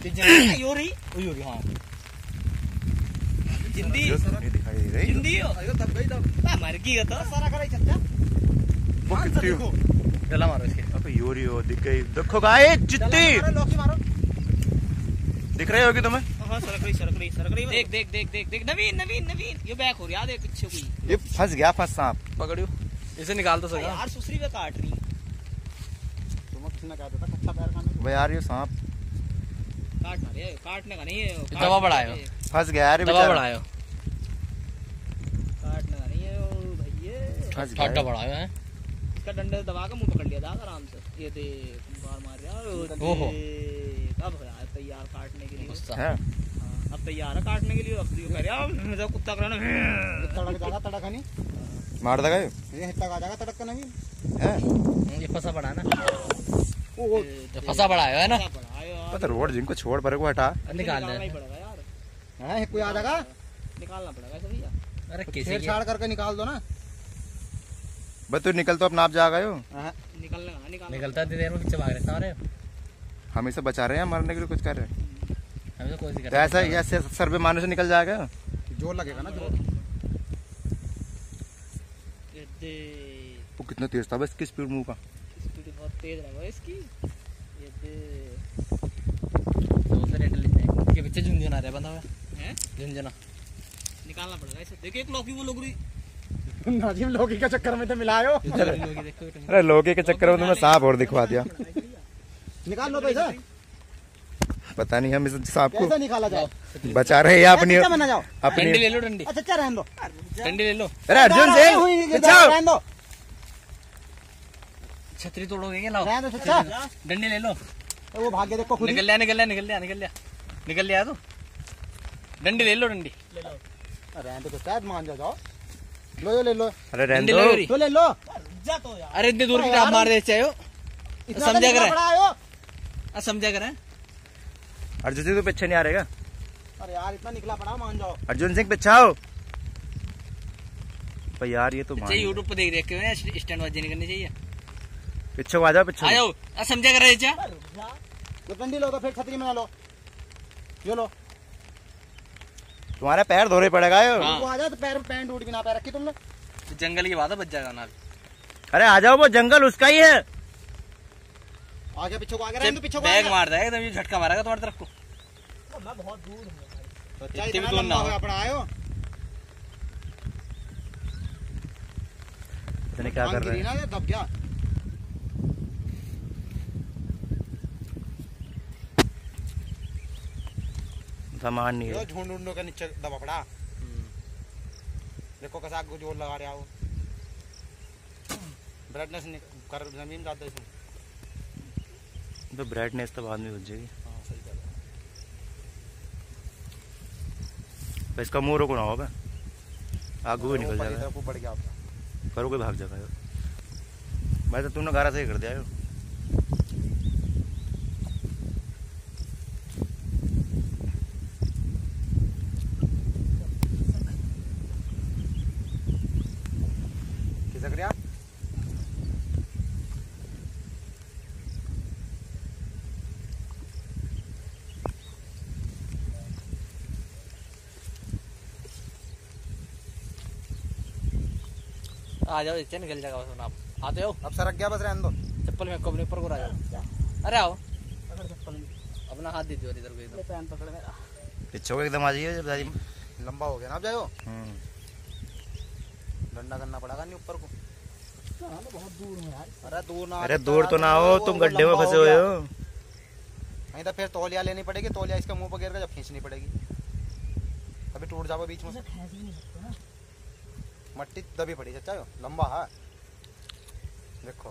योरी हाँ जिंदी दिखाई दे रही जिंदी हो तब गई तब मर गई तो सारा करे चचा वो कितनी हो गला मारो इसके अबे योरी हो दिख गई देखो गाइस जितनी लॉकी मारो दिख रही होगी तुम्हें हाँ सरक रही देख देख देख देख देख नवीन नवीन नवीन ये बैक हो रही है देख पीछे कोई ये फंस गया फंस सांप पकड़ियो इसे निकाल दो सर यार सुसरी पे काट रही तुम किसने कहा था कच्चा पैर खाने भाई यार ये सांप काटना रे काटने का नहीं है दवा बढ़ायो फंस गया यार दवा बढ़ायो काटने का नहीं है ओ भैया फंस काटा गया बढ़ायो है इसका डंडे से दबा के मुंह पकड़ लिया था आराम से ये देख बार मार रहा ओहो अब हो यार तैयार काटने के लिए है अब तैयार है काटने के लिए अब ये कह रहा मुझे कुत्ता कराना तड़क जाएगा तड़क नहीं मार देगा ये हिट्टा आ जाएगा तड़क का नहीं है ये फंसा पड़ा ना ओ फंसा पड़ा है ना पता रोड जिनको छोड़ पर को हटा निकालना ही पड़ेगा यार है कोई आ जाएगा निकालना पड़ेगा सभी यार अरे कैसे छेड़छाड़ करके निकाल दो ना बस तू निकल तो अपना आप जा गए हो निकलता देर में पीछे भाग रहे सारे हम इसे बचा रहे हैं मरने के लिए कुछ कर रहे हैं हमें तो कोशिश कर तो ऐसा ऐसे सर्वे मारने से निकल जाएगा जोर लगेगा ना जोर वो कितना तेज था बस किस स्पीड मूव का स्पीड बहुत तेज है इसकी ये दूसरे के पीछे झुंझुना रहा बंधा हुआ है झुंझुना निकालना पड़ेगा इसे देखिए एक लौकी वो लोगरी नाजिम लौकी के चक्कर में तो मिलायो अरे लोगे के चक्कर में तुम्हें सांप और दिखवा दिया निकाल लो पैसा पता नहीं हम इस सांप को कैसे निकाला जाए बचा रहे हैं अपनी बना जाओ अपनी डंडी ले लो डंडी अच्छा रहने दो डंडी ले लो अरे अर्जुन सिंह बचाओ रहने दो छतरी तोड़ोगे क्या लाओ रहने दो अच्छा डंडी ले लो वो भाग्य देखो खुद निकल लिया तो डंडी ले लो डंडी रहने दो शायद मान जाओ लो ले लो अरे रहने डंडी दो तो ले लो अरे इतनी दूर की टाप मार दे चाहे समझा कर समझा कर अर्जुन सिंह तो पीछे नहीं आ रहेगा अरे यार इतना निकला पड़ा मान जाओ अर्जुन सिंह पीछे आओ भाई यार ये तो यूट्यूब पे देख के स्टैंड बाजी नहीं करनी चाहिए पीछे आ जाओ पीछे आ जाओ समझा कर तो डंडी लो तो फिर छतरी में लो ये लो तुम्हारा पैर धोने पड़ेगा यो वो आ जाए तो पैर पैंट टूट भी ना पैर रखी तुमने जंगल की बात है बच जाएगा ना अरे आ जाओ वो जंगल उसका ही है आगे पीछे को आगे रहने दो पीछे को बैग मार देगा तभी झटका मारेगा तुम्हारी तरफ को मैं बहुत दूर हूं तो इतनी भी दूर ना हो अपना आयो इतने क्या कर रहे हैं ना दब गया सामान नहीं है झुंड उंडों का नीचे दबा पड़ा देखो कैसा आग को जोर लगा रहा हो ब्राइटनेस कर जमीन जाता है तो ब्राइटनेस तो बाद में हो जाएगी इसका मुंह रोको ना होगा आगू भी निकल जाएगा बढ़ गया आपका करो कोई भाग जाएगा भाई तो तुमने गारा सही कर दिया यो किसक रहा आ जाओ इससे निकल जाएगा बस आप आते हो अब सरक गया बस रहने दो चप्पल में अपने ऊपर को आ जाओ अरे आओ अपना हाथ दे दो इधर को एकदम पैन पकड़ मेरा पीछे को एकदम आ जाइए जब दादी लंबा हो गया ना अब जाओ डंडा करना पड़ेगा नहीं ऊपर को बहुत दूर है यार अरे दूर ना अरे दूर तो ना हो तुम गड्ढे में फंसे हुए हो नहीं तो फिर तौलिया लेनी पड़ेगी तौलिया इसके मुंह पर गिर कर जब खींचनी पड़ेगी अभी टूट जाओ बीच में मट्टी दबी पड़ी चाचा लंबा है देखो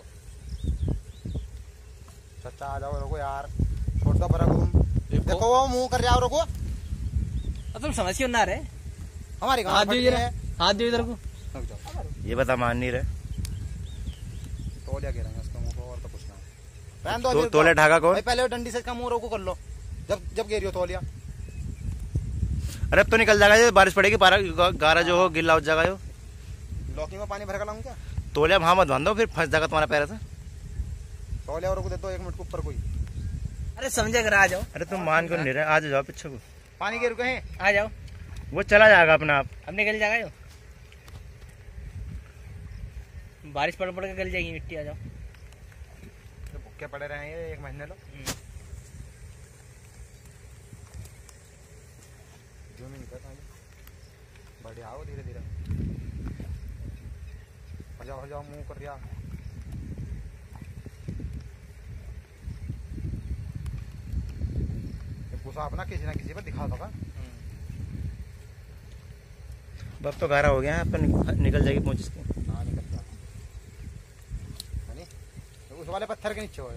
चाचा आ जाओ रुको यार छोड़ दो पर देखो वो मुंह कर जाओ रुको तुम समझ क्यों ना रहे हमारी हाथ दो इधर को ये बता मान नहीं रहे तौलिया गिरेंगे उसके मुंह पर और तो कुछ ना पहन दो तौलिया ढाका कौन पहले डंडी से इसका मुंह रोको कर लो जब गिरी हो तौलिया अरे अब तो निकल जाएगा बारिश पड़ेगी गारा जो हो गिल्ला हो जाएगा यो लौकी में पानी भर कर लाऊं क्या तौलिया वहां मत बांधो फिर फंस जाएगा तुम्हारा पैर से तौलिया और को दे दो 1 मिनट के ऊपर कोई अरे समझे कर आ जाओ। अरे तुम मान क्यों नहीं रहे? आज जाओ पीछे को। पानी के रुके हैं, आ जाओ, वो चला जाएगा अपना आप। अब निकल जाएगा यो। बारिश पड़ पड़ के गल जाएगी मिट्टी। आ जाओ। तो भूखे पड़े रहे हैं ये 1 महीने लो। जूमिंग कर बढ़िया आओ धीरे धीरे। हो जाओ मुंह कर दिया। गुस्सा अपना किसी ना किसी पर दिखा दो। अब तो गारा हो गया है, अपन निकल जाएगी पहुंच इसकी। हाँ निकल जा। तो उस वाले पत्थर के नीचे हो।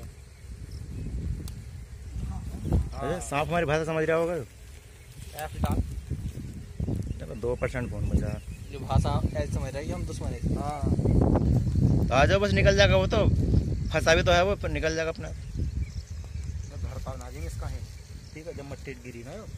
अरे सांप हमारी भाषा समझ रहा होगा। 2% फोन बचा जो भाषा ऐसे समझ रहा है कि हम दुश्मन है। हाँ तो आ जाओ, बस निकल जाएगा। वो तो फंसा भी तो है वो, पर निकल जाएगा अपना। घर का नाजिंग इसका है। ठीक है, जब मट्टी गिरी ना यो।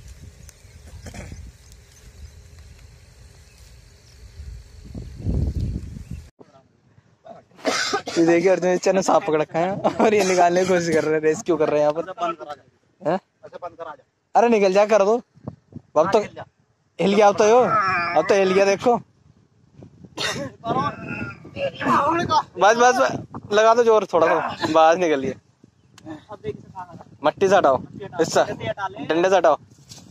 ये देखिए अर्जुन ने सांप पकड़ रखा है और ये निकालने की कोशिश कर रहे हैं, रेस्क्यू कर रहे हैं यहाँ पर। हैं? अरे निकल जा, कर दो अब तो। हिल गया अब तो यो, अब तो हिल गया देखो। बस बस लगा दो जोर थोड़ा सा, बस निकल गया। मट्टी से हटाओ, इससे डंडे से हटाओ।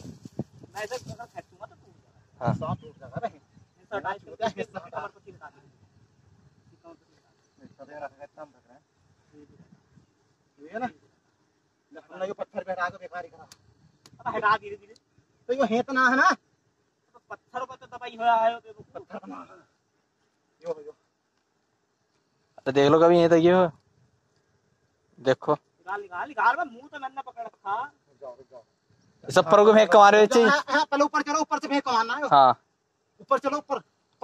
हाँ पत्थर पे हटा के बेकारी करा। हटा धीरे धीरे। तो यो है तो ना है ना, पत्थर पर तो दबाई हुआ है। पत्थर बना यो तो देख लो कभी यहीं तक ये हो। देखो निकाल मैं मुंह तो मैंने पकड़ रखा। सब पर को फेंक के मारे चाहिए। पहले ऊपर चलो, ऊपर से फेंक के मारना है। हाँ ऊपर चलो, ऊपर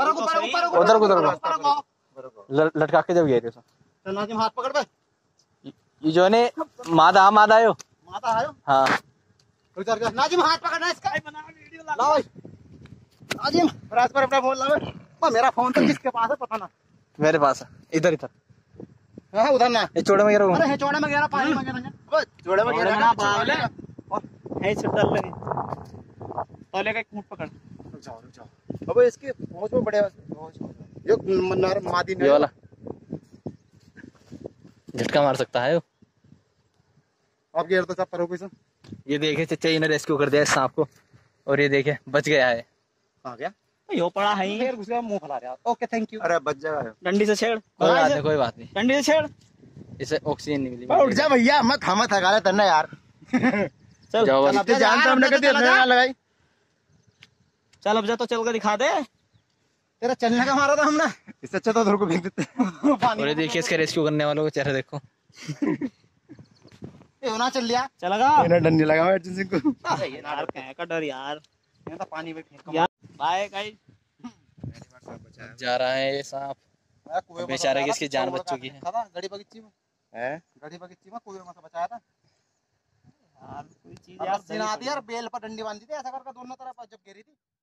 उधर लटका के जब गए थे। चल नाजिम हाथ पकड़ बे। ये जो ने मादा आयो। माता आयो। हाँ नाजिम हाथ पकड़ना इसका। लाओ नाजिम, रात पर अपना फोन लाओ। मेरा फोन तो किसके पास है पता ना। मेरे पास है, इधर इधर। हाँ उधर ना, ये चौड़े में गिरा। अरे चौड़े में गिरा, पानी में गिरा। चौड़े में गिरा ना बावले। है छुट्टा लगे तौले का एक मुंह पकड़। रुक जाओ। अबे इसके पहुंच में बड़े यो मादी ये वाला झटका मार सकता है। अब गिर तो सब पर हो कोई। ये देखे चचा ने रेस्क्यू कर दिया इस सांप को, और ये देखे बच गया है। आ गया यो पड़ा है ही, उसका मुंह फैला रहा। Okay thank you. अरे बच जाएगा। डंडी से छेड़, कोई बात नहीं। डंडी से छेड़, इसे ऑक्सीजन नहीं मिली। उठ जा भैया, मत हम थका ले तन्ना यार। चल जाओ, अब जान तो हमने कभी लगाई। चल अब जा, तो चल कर दिखा दे। तेरा चलने का मारा था हमने, इससे अच्छा तो उधर को फेंक देते। और ये देखिए इसके रेस्क्यू करने वालों का चेहरा देखो। ये होना चल लिया, चलेगा। इन्हें डर नहीं लगा अर्जुन सिंह को। यार क्या का डर यार, ये तो पानी में फेंक यार। बाय गाइस, जा रहा है ये सांप बेचारे की, इसकी जान बच चुकी है। गड़ी बगीची में है, गड़ी बगीची में कुएं में से बचाया था यार। कोई चीज यार, बेल पर डंडी बांधी थी ऐसा करके दोनों तरफ जब गिरी थी।